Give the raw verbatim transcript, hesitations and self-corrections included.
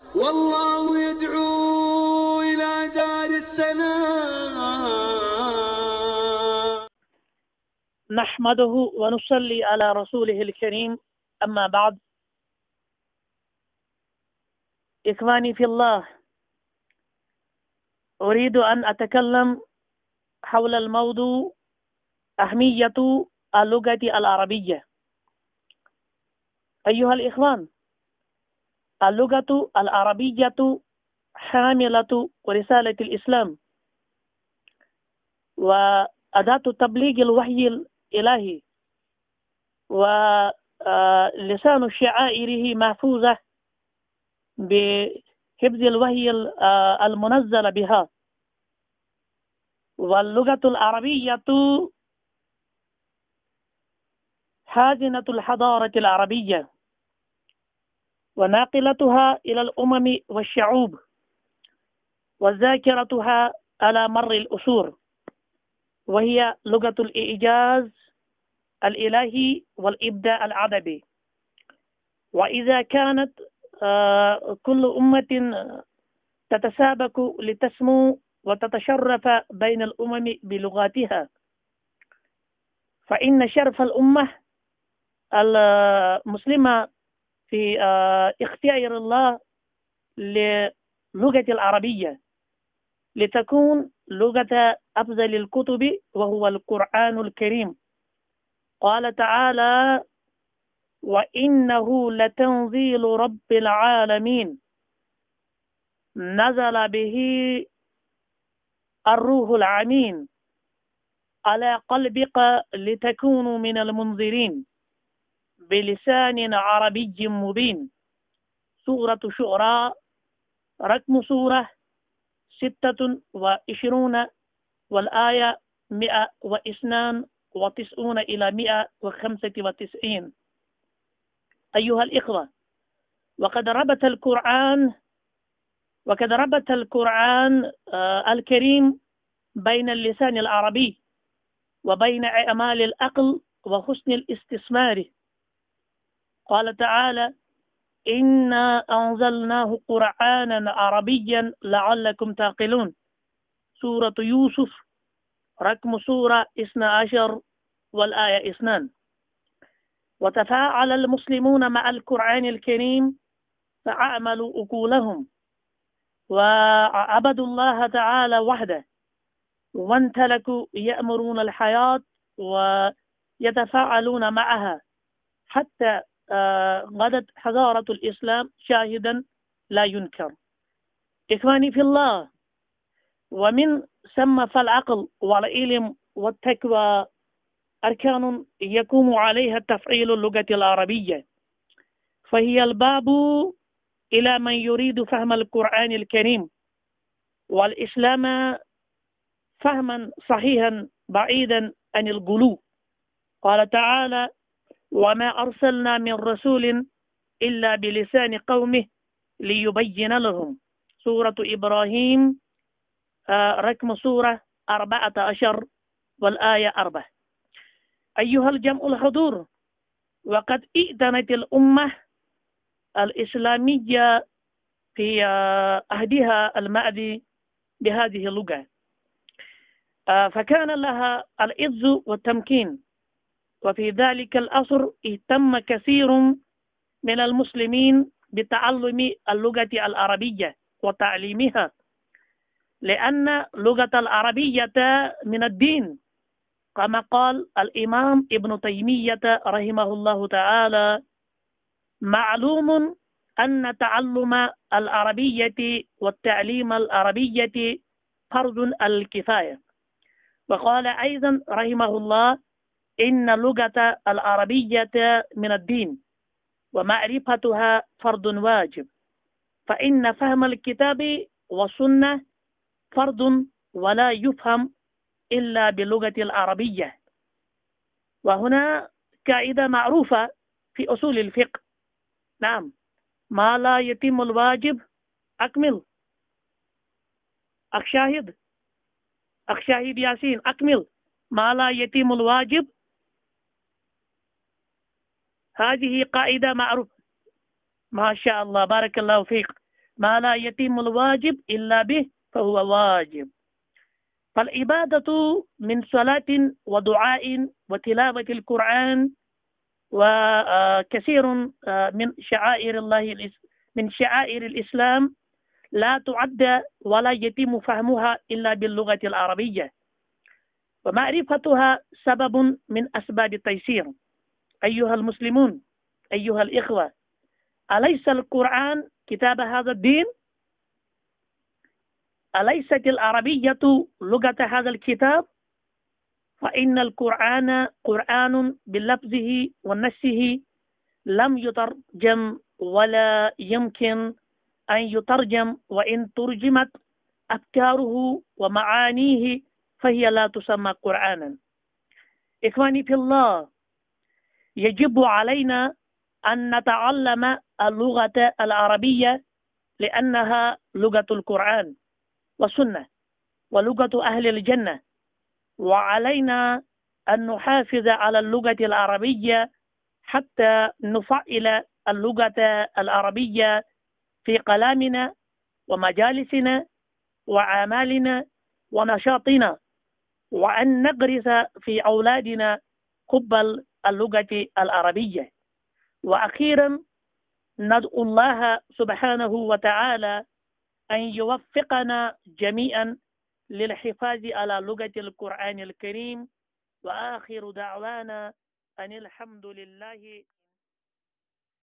والله يدعو إلى دار السلام. نحمده ونصلي على رسوله الكريم، أما بعد. إخواني في الله، أريد أن أتكلم حول الموضوع أهمية اللغة العربية. أيها الإخوان، اللغة العربية حاملة رسالة الإسلام وأداة تبليغ الوحي الإلهي، ولسان شعائره محفوظة بحفظ الوحي المنزل بها. واللغة العربية خازنة الحضارة العربية وناقلتها إلى الأمم والشعوب وذاكرتها على مر الأسور، وهي لغة الإعجاز الإلهي والإبداع الأدبي. وإذا كانت كل أمة تتسابق لتسمو وتتشرف بين الأمم بلغاتها، فإن شرف الأمة المسلمة في اختيار الله للغة العربية لتكون لغة أفضل الكتب، وهو القرآن الكريم. قال تعالى: وإنه لتنزيل رب العالمين نزل به الروح الأمين على قلبك لتكونوا من المنذرين بلسان عربي مبين. سورة الشعراء، رقم سورة ستة وعشرون، والآية مئة واثنان وتسعون إلى مئة وخمسة وتسعين. أيها الإخوة، وقد ربط القرآن وقد ربط القرآن الكريم بين اللسان العربي وبين أعمال العقل وحسن الاستثمار. قال تعالى: إنا أنزلناه قرآنا عربيا لعلكم تعقلون. سورة يوسف، رقم سورة اثنا عشر، والآية اثنان. وتفاعل المسلمون مع القرآن الكريم فأعملوا أقولهم وعبدوا الله تعالى وحده، وامتلكوا يأمرون الحياة ويتفاعلون معها، حتى غدت حضارة الإسلام شاهدا لا ينكر. إخواني في الله، ومن ثم فالعقل والعلم والتقوى أركان يقوم عليها تفعيل اللغة العربية، فهي الباب إلى من يريد فهم القرآن الكريم والإسلام فهما صحيحا بعيدا عن الغلو. قال تعالى: وما أرسلنا من رسول إلا بلسان قومه ليبين لهم. سورة إبراهيم، رقم سورة أربعة عشر، والآية أربعة. أيها الجمع الحضور، وقد ائتنت الأمة الإسلامية في عهدها الماضي بهذه اللغة، فكان لها العز والتمكين. وفي ذلك العصر اهتم كثير من المسلمين بتعلم اللغة العربية وتعليمها، لأن اللغة العربية من الدين، كما قال الإمام ابن تيمية رحمه الله تعالى: معلوم أن تعلم العربية والتعليم العربية فرض الكفاية. وقال أيضا رحمه الله: إن اللغة العربية من الدين ومعرفتها فرض واجب، فإن فهم الكتاب والسنة فرض ولا يفهم إلا باللغة العربية. وهنا قاعدة معروفة في أصول الفقه: نعم، ما لا يتم الواجب أكمل. أخشاهد أخشاهد ياسين، أكمل. ما لا يتم الواجب، هذه قاعدة معروفة. ما شاء الله، بارك الله فيك. ما لا يتم الواجب إلا به فهو واجب. فالعبادة من صلاة ودعاء وتلاوة القرآن وكثير من شعائر الله من شعائر الإسلام لا تعد ولا يتم فهمها إلا باللغة العربية، ومعرفتها سبب من أسباب التيسير. أيها المسلمون، أيها الإخوة، أليس القرآن كتاب هذا الدين؟ أليست العربية لغة هذا الكتاب؟ فإن القرآن قرآن بلفظه ونسه لم يترجم ولا يمكن أن يترجم، وإن ترجمت أفكاره ومعانيه فهي لا تسمى قرآنا. إخواني في الله، يجب علينا أن نتعلم اللغة العربية لأنها لغة القرآن والسنة ولغة أهل الجنة، وعلينا أن نحافظ على اللغة العربية حتى نفعل اللغة العربية في كلامنا ومجالسنا وأعمالنا ونشاطنا، وأن نغرس في أولادنا حب اللغة العربية. وأخيرا ندعو الله سبحانه وتعالى أن يوفقنا جميعا للحفاظ على لغة القرآن الكريم، وآخر دعوانا أن الحمد لله.